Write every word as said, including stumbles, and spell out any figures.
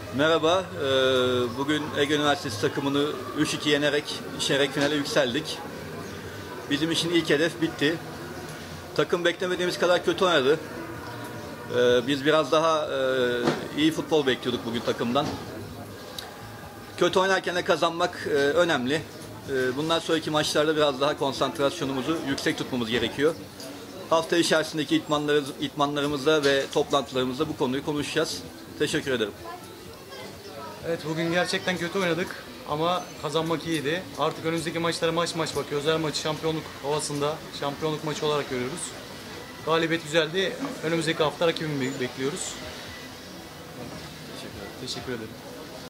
Merhaba, e, bugün Ege Üniversitesi takımını üç iki yenerek çeyrek finale yükseldik. Bizim için ilk hedef bitti. Takım beklemediğimiz kadar kötü oynadı. E, Biz biraz daha e, iyi futbol bekliyorduk bugün takımdan. Kötü oynarken de kazanmak e, önemli. E, Bundan sonraki maçlarda biraz daha konsantrasyonumuzu yüksek tutmamız gerekiyor. Hafta içerisindeki itmanlarımız, itmanlarımızda ve toplantılarımızda bu konuyu konuşacağız. Teşekkür ederim. Evet, bugün gerçekten kötü oynadık ama kazanmak iyiydi. Artık önümüzdeki maçlara maç maç bakıyoruz. Her maçı şampiyonluk havasında, şampiyonluk maçı olarak görüyoruz. Galibiyet güzeldi. Önümüzdeki hafta rakibimi bekliyoruz. Teşekkür ederim. Teşekkür ederim.